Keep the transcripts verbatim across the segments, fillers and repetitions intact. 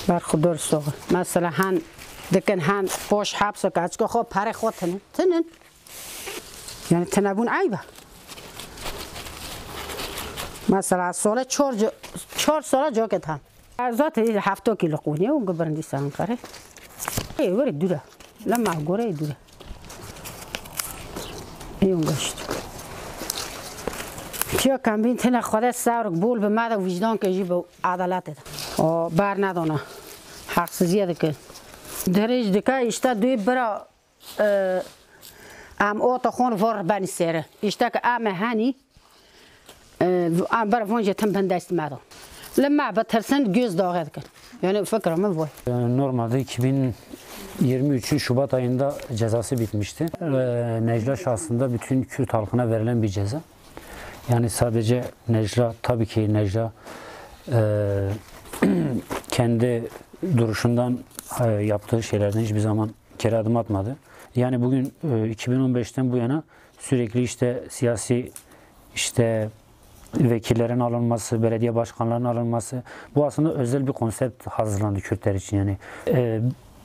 برخودار سوق مثلا هن دکن هن باش حبس که اچکا خواب پره خود تنن تنن یعنی تنبون عیبه مثلا سال چهار جا چهار سال جا که هم ارزات هفته کیلو قونیه اون برندی سان کاره ای وری دوره لما گوره دوره ایون گشت پیا کمبین تنه خدا سر بول به مد وجدان که جیب عدالت ده آ بر ندانه حق زیاده که درج دکه اشته دوی برا ام آتا خون وار بنی سره اشته که ام هنی ام برا وانجه تم بندست مدام لما بترسن göz dağı kır. Yani fikrim bu. Normalde iki bin yirmi üçün Şubat ayında cezası bitmişti. Necla şahsında bütün Kürt halkına verilen bir ceza. Yani sadece Necla, tabii ki Necla e, kendi duruşundan e, yaptığı şeylerden hiçbir zaman geri adım atmadı. Yani bugün e, iki bin on beşten bu yana sürekli işte siyasi işte vekillerin alınması, belediye başkanlarının alınması, bu aslında özel bir konsept hazırlandı Kürtler için. Yani e,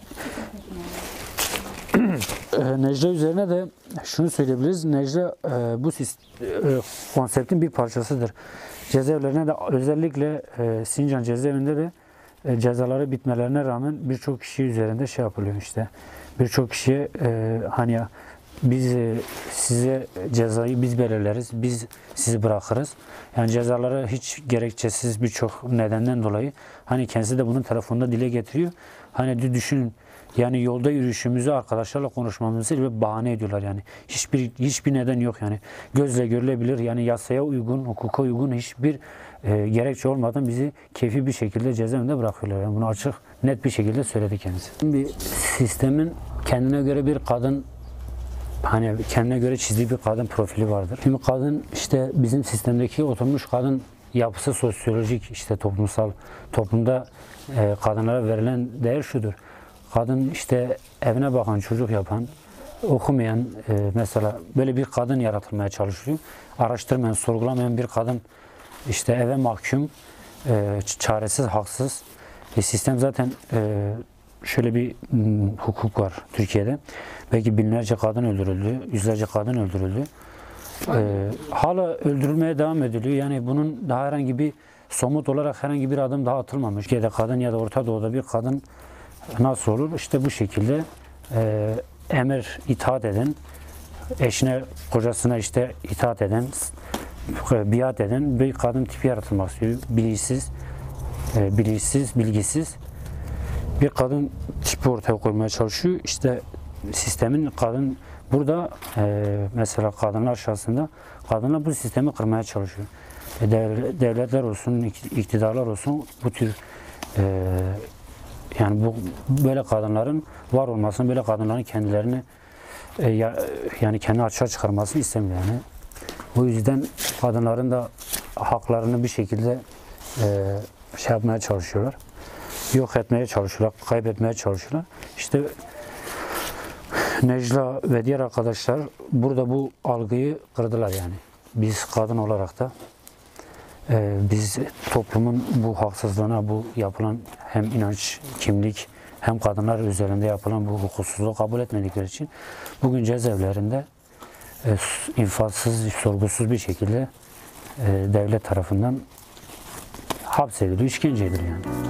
Necla üzerine de şunu söyleyebiliriz. Necla e, bu e, konseptin bir parçasıdır. Cezaevlerine de özellikle e, Sincan cezaevinde de e, cezaları bitmelerine rağmen birçok kişi üzerinde şey yapılıyor işte. Birçok kişiye e, hani biz e, size cezayı biz belirleriz, biz sizi bırakırız. Yani cezaları hiç gerekçesiz birçok nedenden dolayı hani kendisi de bunun telefonda dile getiriyor. Hani düşünün yani yolda yürüyüşümüzü arkadaşlarla konuşmamızı ve bahane ediyorlar yani. Hiçbir hiçbir neden yok yani. Gözle görülebilir yani yasaya uygun, hukuka uygun hiçbir e, gerekçe olmadan bizi keyfi bir şekilde cezaevinde bırakıyorlar. Yani bunu açık, net bir şekilde söyledi kendisi. Bir sistemin kendine göre bir kadın hani kendine göre çizdiği bir kadın profili vardır. Şimdi kadın işte bizim sistemdeki oturmuş kadın yapısı sosyolojik işte toplumsal toplumda e, kadınlara verilen değer şudur. Kadın işte evine bakan, çocuk yapan, okumayan e, mesela böyle bir kadın yaratılmaya çalışıyor. Araştırmayan, sorgulamayan bir kadın işte eve mahkum, e, çaresiz, haksız. E, sistem zaten e, şöyle bir m, hukuk var Türkiye'de. Belki binlerce kadın öldürüldü, yüzlerce kadın öldürüldü. Ee, hala öldürülmeye devam ediliyor. Yani bunun daha herhangi bir somut olarak herhangi bir adım daha atılmamış. Türkiye'de kadın ya da Orta Doğu'da bir kadın nasıl olur? İşte bu şekilde e, emir itaat eden, eşine, kocasına işte itaat eden, biat eden bir kadın tipi yaratılmak istiyor. Bilinçsiz, e, bilinçsiz, bilgisiz bir kadın tipi ortaya koymaya çalışıyor. İşte sistemin kadın burada e, mesela kadınlar şahsında kadınlar bu sistemi kırmaya çalışıyor. E, devletler olsun, iktidarlar olsun bu tür e, yani bu böyle kadınların var olmasını, böyle kadınların kendilerini e, ya, yani kendi açığa çıkarmasını istemiyor yani. O yüzden kadınların da haklarını bir şekilde e, şey yapmaya çalışıyorlar. Yok etmeye çalışıyorlar, kaybetmeye çalışıyorlar. İşte Necla ve diğer arkadaşlar burada bu algıyı kırdılar yani. Biz kadın olarak da e, biz toplumun bu haksızlığına, bu yapılan hem inanç, kimlik hem kadınlar üzerinde yapılan bu hukuksuzluğu kabul etmedikleri için bugün cezaevlerinde e, infazsız, sorgusuz bir şekilde e, devlet tarafından hapsediliyor, işkence ediliyor yani.